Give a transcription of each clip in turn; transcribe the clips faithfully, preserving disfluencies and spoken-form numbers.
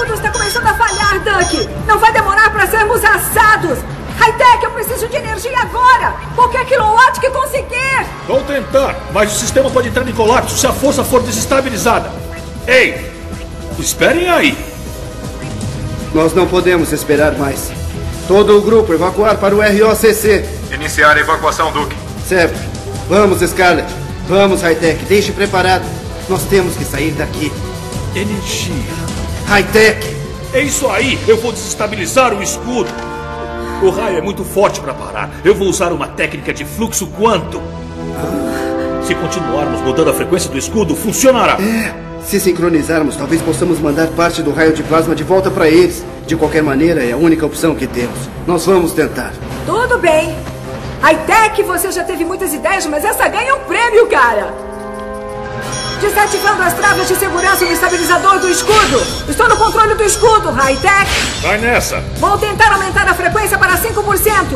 escudo está começando a falhar, Duck! Não vai demorar para sermos assados! High-Tech, eu preciso de energia agora! Qualquer quilowatt que conseguir! Vou tentar, mas o sistema pode entrar em colapso se a força for desestabilizada. Ei! Esperem aí! Nós não podemos esperar mais. Todo o grupo evacuar para o R O C C. Iniciar a evacuação, Duke. Certo. Vamos, Scarlet. Vamos, High-Tech. Deixe preparado. Nós temos que sair daqui. Energia. High-Tech. É isso aí! Eu vou desestabilizar o escudo! O raio é muito forte para parar. Eu vou usar uma técnica de fluxo quântico. Se continuarmos mudando a frequência do escudo, funcionará. É, se sincronizarmos, talvez possamos mandar parte do raio de plasma de volta para eles. De qualquer maneira, é a única opção que temos. Nós vamos tentar. Tudo bem. High-Tech, você já teve muitas ideias, mas essa ganha um prêmio, cara. Desativando as travas de segurança no estabilizador do escudo. Estou no controle do escudo, High-Tech. Vai nessa. Vou tentar aumentar a frequência para cinco por cento.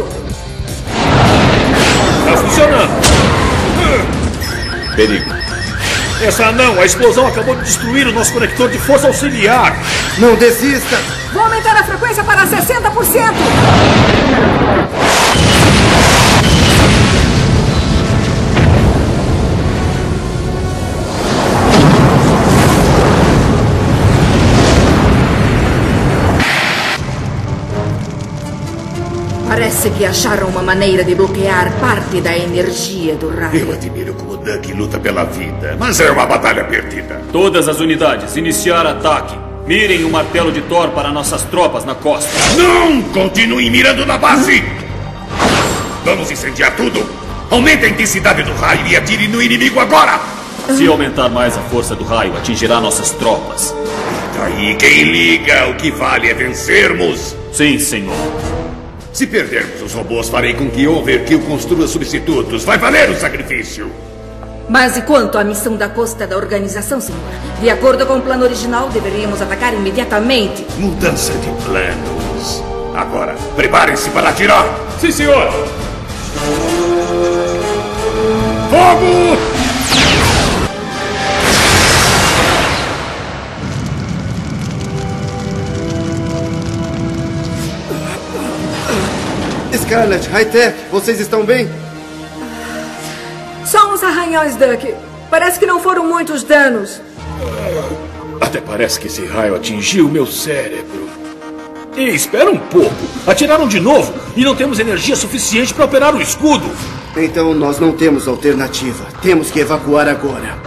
Tá funcionando. Perigo. Essa não, a explosão acabou de destruir o nosso conector de força auxiliar. Não desista. Vou aumentar a frequência para sessenta por cento. Parece que acharam uma maneira de bloquear parte da energia do raio. Eu admiro como o Duck luta pela vida, mas é uma batalha perdida. Todas as unidades, iniciar ataque. Mirem o martelo de Thor para nossas tropas na costa. Não! Continuem mirando na base! Vamos incendiar tudo! Aumente a intensidade do raio e atire no inimigo agora! Se aumentar mais a força do raio, atingirá nossas tropas. Daí quem liga, o que vale é vencermos! Sim, senhor. Se perdermos os robôs, farei com que Overkill construa substitutos. Vai valer o sacrifício! Mas e quanto à missão da costa da organização, senhor? De acordo com o plano original, deveríamos atacar imediatamente. Mudança de planos. Agora, preparem-se para atirar! Sim, senhor! Fogo! Scarlet, High-Tech, vocês estão bem? Só uns arranhões, Duck. Parece que não foram muitos danos. Até parece que esse raio atingiu meu cérebro. Ei, espera um pouco. Atiraram de novo e não temos energia suficiente para operar o escudo. Então nós não temos alternativa. Temos que evacuar agora.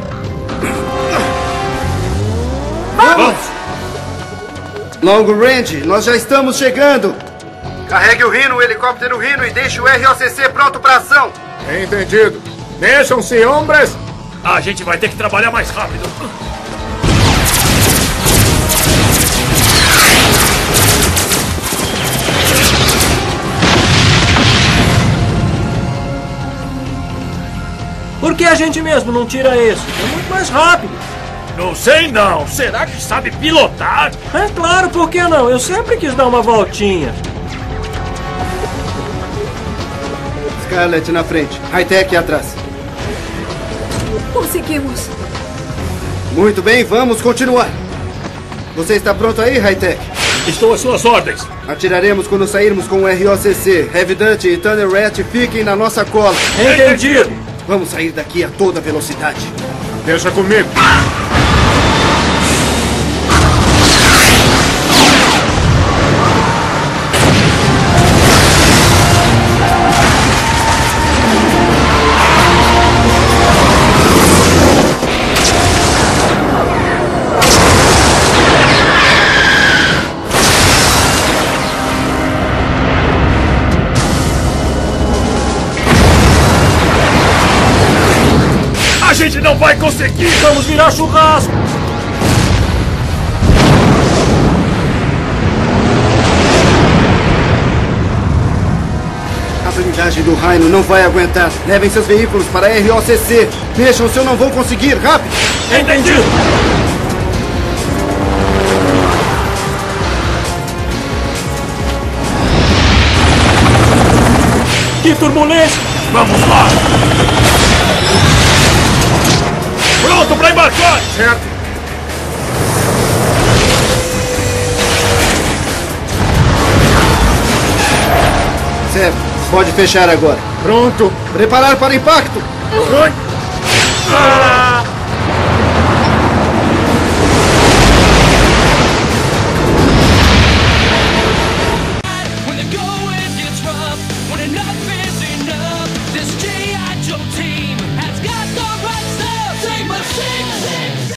Vamos! Long Range, nós já estamos chegando. Carregue o Rhino, o helicóptero Rhino, e deixe o R O C C pronto para ação. Entendido. Mexam-se, hombres. A gente vai ter que trabalhar mais rápido. Por que a gente mesmo não tira esse? É muito mais rápido. Não sei não. Será que sabe pilotar? É claro, por que não? Eu sempre quis dar uma voltinha. Scarlet na frente, High-Tech atrás. Conseguimos. Muito bem, vamos continuar. Você está pronto aí, High-Tech? Estou às suas ordens. Atiraremos quando sairmos com o R O C C. Heavy Duty e Thunder Rat fiquem na nossa cola. Entendido. Vamos sair daqui a toda velocidade. Deixa comigo. A gente não vai conseguir! Vamos virar churrasco! A blindagem do Rhino não vai aguentar. Levem seus veículos para a R O C C. Mexam-se, eu não vou conseguir. Rápido! Entendido! Que turbulência! Vamos lá! Pronto para embarcar! Certo. Certo. Pode fechar agora. Pronto. Preparar para impacto. Ah!